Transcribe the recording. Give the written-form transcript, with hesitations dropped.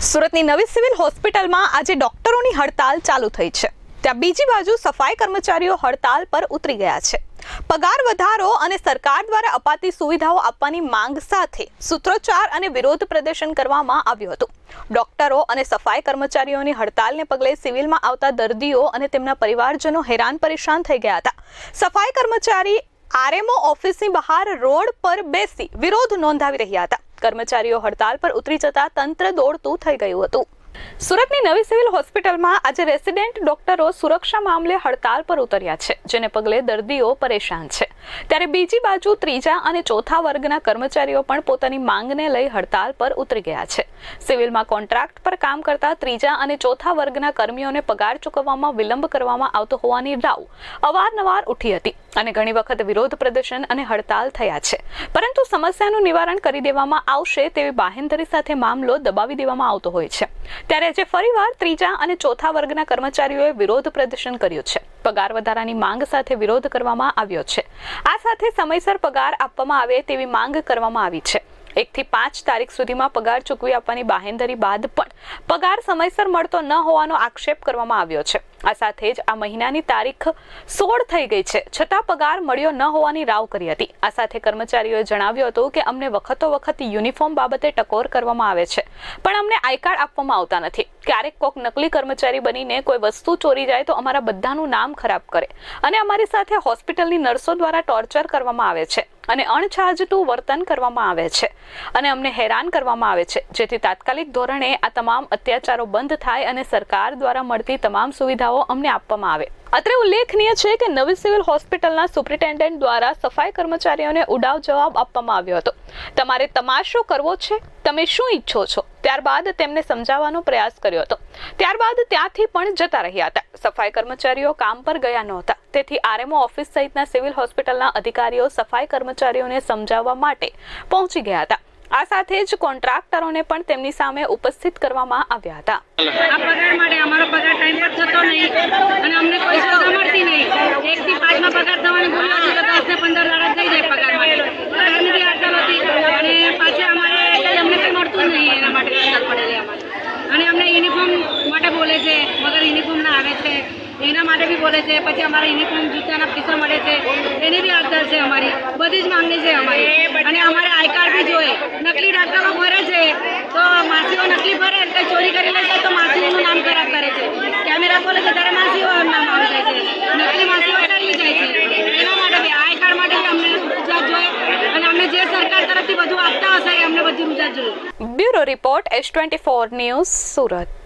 સુરતની નવી સિવિલ હોસ્પિટલમાં આજે ડોક્ટરોની હડતાલ ચાલુ થઈ છે। ત્યાં બીજી બાજુ સફાઈ કર્મચારીઓ હડતાલ પર ઉતરી ગયા છે। પગાર વધારો અને સરકાર દ્વારા અપાતી સુવિધાઓ આપવાની માંગ સાથે સૂત્રોચ્ચાર અને વિરોધ પ્રદર્શન કરવામાં આવ્યું હતું। ડોક્ટરો અને સફાઈ કર્મચારીઓની હડતાલને પગલે સિવિલમાં આવતા દર્દીઓ અને તેમના પરિવારજનો હેરાન પરેશાન થઈ ગયા હતા। સફાઈ કર્મચારી આરએમઓ ઓફિસની બહાર રોડ પર બેસી વિરોધ નોંધાવી રહ્યા હતા। કર્મચારીઓ હડતાલ પર ઉતરી જતા તંત્ર દોડતું થઈ ગયું હતું। સુરતની નવી સિવિલ હોસ્પિટલમાં આજે રેસિડેન્ટ ડોક્ટરો સુરક્ષા મામલે હડતાલ પર ઉતર્યા છે, જેને પગલે દર્દીઓ પરેશાન છે। ત્યારે બીજી બાજુ ત્રીજા અને ચોથા વર્ગના કર્મચારીઓ પણ પોતાની માંગને લઈ હડતાલ પર ઉતરી ગયા છે। સિવિલમાં કોન્ટ્રાક્ટ પર કામ કરતા ત્રીજા અને ચોથા વર્ગના કર્મીઓને પગાર ચૂકવવામાં વિલંબ કરવામાં આવતો હોવાની રાવ અવારનવાર ઉઠી હતી અને ઘણી વખત વિરોધ પ્રદર્શન અને હડતાલ થયા છે, પરંતુ સમસ્યાનું નિવારણ કરી દેવામાં આવશે તેવી બાહેંધરી સાથે મામલો દબાવી દેવામાં આવતો હોય છે। ત્યારે આજે ફરીવાર ત્રીજા અને ચોથા વર્ગના કર્મચારીઓએ વિરોધ પ્રદર્શન કર્યું છે। પગાર વધારાની માંગ સાથે વિરોધ કરવામાં આવ્યો છે। આ સાથે સમયસર પગાર આપવામાં આવે તેવી માંગ કરવામાં આવી છે। 1 થી 5 તારીખ સુધીમાં પગાર ચૂકવી આપવાની બાહેંધરી બાદ પણ પગાર સમયસર મળતો ન હોવાનો આક્ષેપ કરવામાં આવ્યો છે। આ સાથે જ આ મહિનાની તારીખ 16 થઈ ગઈ છે, છતાં પગાર મળ્યો ન હોવાની રાવ કરી હતી। આ સાથે કર્મચારીઓએ જણાવ્યું હતું કે અમને વખત યુનિફોર્મ બાબતે ટકોર કરવામાં આવે છે, પણ અમને આઈ કાર્ડ આપવામાં આવતા નથી। ક્યારેક કોઈક નકલી કર્મચારી બનીને કોઈ વસ્તુ ચોરી જાય તો અમારા બધાનું નામ ખરાબ કરે અને અમારી સાથે હોસ્પિટલની નર્સો દ્વારા ટોર્ચર કરવામાં આવે છે અને અણછાજતું વર્તન કરવામાં આવે છે અને અમને હેરાન કરવામાં આવે છે, જેથી તાત્કાલિક ધોરણે આ તમામ અત્યાચારો બંધ થાય અને સરકાર દ્વારા મળતી તમામ સુવિધાઓ અમને આપવામાં આવે। અત્રે ઉલ્લેખનીય છે કે નવી સિવિલ હોસ્પિટલના સુપ્રિન્ટેન્ડન્ટ દ્વારા સફાઈ કર્મચારીઓને ઉડાવ જવાબ આપવામાં આવ્યો હતો। તમારે તમાશો કરવો છે, તમે શું ઈચ્છો છો? ત્યારબાદ તેમને સમજાવવાનો પ્રયાસ કર્યો હતો। ત્યારબાદ ત્યાંથી પણ જતા રહ્યા હતા। સફાઈ કર્મચારીઓ કામ પર ગયા નહોતા, તેથી આરએમઓ ઓફિસ સહિતના સિવિલ હોસ્પિટલના અધિકારીઓ સફાઈ કર્મચારીઓને સમજાવવા માટે પહોંચી ગયા હતા। આ સાથે જ કોન્ટ્રાક્ટરોને પણ તેમની સામે ઉપસ્થિત કરવામાં આવ્યા હતા। આ પગાર માટે અમારો પગાર ટાઈમ પર થતો નહીં અને અમને કોઈ સુવિધા મળતી નહીં। 1 થી 5 માં પગાર થવાની ભૂલ હતી તો 10 ને 15 દાડા થઈ જાય પગાર માટે। પગારની બી હડતાલ હતી અને પાછા અમારે અમને કંઈ મળતું જ નહીં, એના માટે હડતાલ પડેલી અમારે। અને અમને યુનિફોર્મ માટે બોલે છે, મગર યુનિફોર્મ ના આવે છે એના માટે બી બોલે છે। પછી અમારા યુનિફોર્મ જૂતાના પૈસા મળે છે એની બી હડતાલ છે અમારી। બધી જ માંગણી છે અમારી અને અમારે આઈ કાર્ડ બી જોઈએ। નકલી ડોક્ટરો ભરે છે તો માસીઓ નકલી ભરે, કંઈ ચોરી કરી લે છે તો માસીઓનું નામ ખરાબ કરે છે। કેમેરા ખોલે છે ત્યારે માસીઓનું નામ આવી જાય છે, નકલી માસીઓ ચાલી જાય છે। એના માટે બી આઈ કાર્ડ માટે બી અમને રજૂઆત જોઈએ અને અમને જે સરકાર તરફથી બધું આપતા હશે એ અમને બધી રજૂઆત જોઈએ। Bureau report S24 news Surat.